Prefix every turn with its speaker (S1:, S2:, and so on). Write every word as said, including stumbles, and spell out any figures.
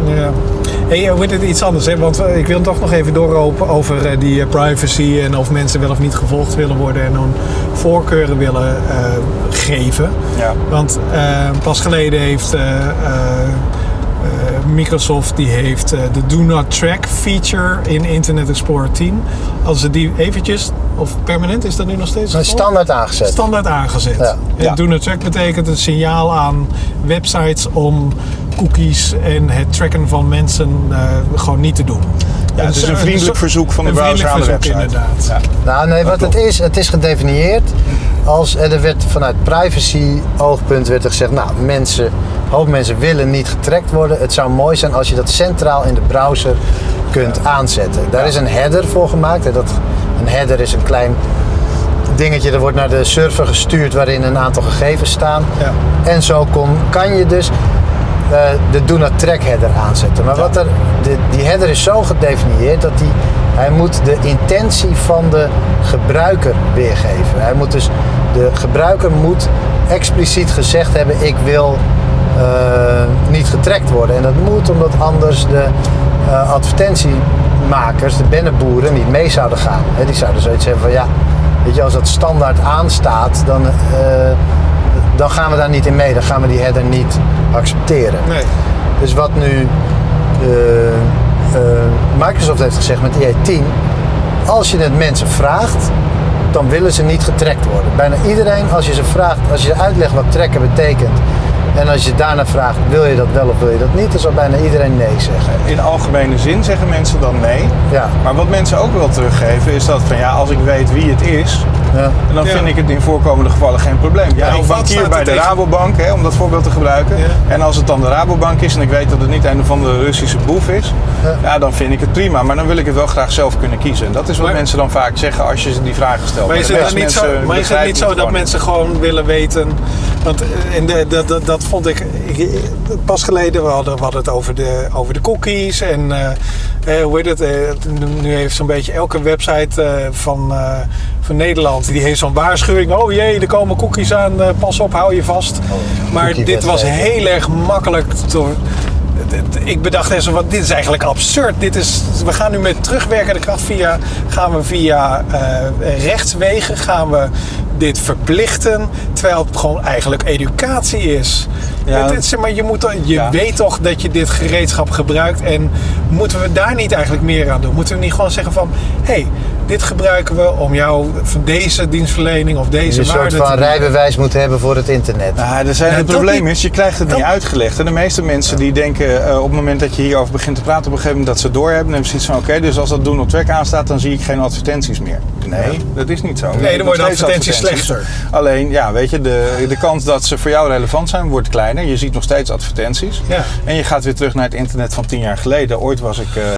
S1: Ja. Hey, hoe het iets anders, hè? Want ik wil toch nog even doorlopen over uh, die uh, privacy en of mensen wel of niet gevolgd willen worden en hun voorkeuren willen uh, geven.
S2: Ja.
S1: Want uh, pas geleden heeft uh, uh, uh, Microsoft die heeft uh, de Do Not Track feature in Internet Explorer tien. Als ze die eventjes, of permanent is dat nu nog steeds?
S3: Standaard aangezet.
S1: Standaard aangezet.
S3: Ja.
S1: Ja. Do Not Track betekent een signaal aan websites om cookies en het tracken van mensen uh, gewoon niet te doen.
S2: Ja, het is een vriendelijk verzoek van de browser aan de website.
S1: Inderdaad.
S2: Ja.
S3: Nou nee, wat het is, het is gedefinieerd als, er werd vanuit privacy oogpunt werd er gezegd, nou mensen, een hoop mensen willen niet getrackt worden. Het zou mooi zijn als je dat centraal in de browser kunt ja. aanzetten. Daar ja. is een header voor gemaakt. Hè. Dat, een header is een klein dingetje, dat wordt naar de server gestuurd waarin een aantal gegevens staan. Ja. En zo kon, kan je dus Uh, de Do Not Track header aanzetten. Maar ja. wat er, de, die header is zo gedefinieerd dat die, hij moet de intentie van de gebruiker weergeven. Hij moet dus, de gebruiker moet expliciet gezegd hebben, ik wil uh, niet getrackt worden. En dat moet omdat anders de uh, advertentiemakers, de bannenboeren, niet mee zouden gaan. He, die zouden zoiets hebben van ja, weet je, als dat standaard aanstaat, dan uh, dan gaan we daar niet in mee, dan gaan we die header niet accepteren.
S1: Nee.
S3: Dus wat nu uh, uh, Microsoft heeft gezegd met I E tien, als je het mensen vraagt, dan willen ze niet getrackt worden. Bijna iedereen, als je ze vraagt, als je uitlegt wat tracken betekent, en als je daarna vraagt, wil je dat wel of wil je dat niet, dan zal bijna iedereen nee zeggen.
S2: In algemene zin zeggen mensen dan nee.
S3: Ja.
S2: Maar wat mensen ook wel teruggeven is dat van ja, als ik weet wie het is, ja. dan ja. vind ik het in voorkomende gevallen geen probleem. Ja, ik bankier bij de tegen? Rabobank, hè, om dat voorbeeld te gebruiken. Ja. En als het dan de Rabobank is en ik weet dat het niet een of andere Russische boef is, ja. Ja, dan vind ik het prima. Maar dan wil ik het wel graag zelf kunnen kiezen. En dat is wat maar, mensen dan vaak zeggen als je ze die vragen stelt.
S1: Maar is het niet zo, maar is het niet zo dat mensen gewoon willen weten, want in de, dat, dat, dat vond ik, ik pas geleden, we hadden, we hadden het over de, over de cookies en uh, hoe heet het, uh, nu heeft zo'n beetje elke website uh, van, uh, van Nederland, die heeft zo'n waarschuwing, oh jee, er komen cookies aan, uh, pas op, hou je vast. Oh, maar dit was heel erg makkelijk te, ik bedacht even, wat, dit is eigenlijk absurd. Dit is, we gaan nu met terugwerkende kracht via, gaan we via uh, rechtswegen gaan we dit verplichten, terwijl het gewoon eigenlijk educatie is. Ja. Het, het, maar je moet, je ja. weet toch dat je dit gereedschap gebruikt en moeten we daar niet eigenlijk meer aan doen? Moeten we niet gewoon zeggen van, hé, hey, dit gebruiken we om jou van deze dienstverlening of deze
S3: waarde te... Een soort van rijbewijs moet hebben voor het internet.
S2: Nou, er zijn, ja, het probleem niet, is, je krijgt het niet uitgelegd. En de meeste mensen die denken uh, op het moment dat je hierover begint te praten, op een gegeven moment dat ze doorhebben, dan hebben ze iets van, oké, okay, dus als dat Do Not Track aanstaat, dan zie ik geen advertenties meer. Nee, ja. dat is niet zo.
S1: Nee, nee dan worden advertenties, advertenties slechter.
S2: Alleen, ja, weet je, de, de kans dat ze voor jou relevant zijn, wordt kleiner. Je ziet nog steeds advertenties. Ja. En je gaat weer terug naar het internet van tien jaar geleden. Ooit was ik... Uh,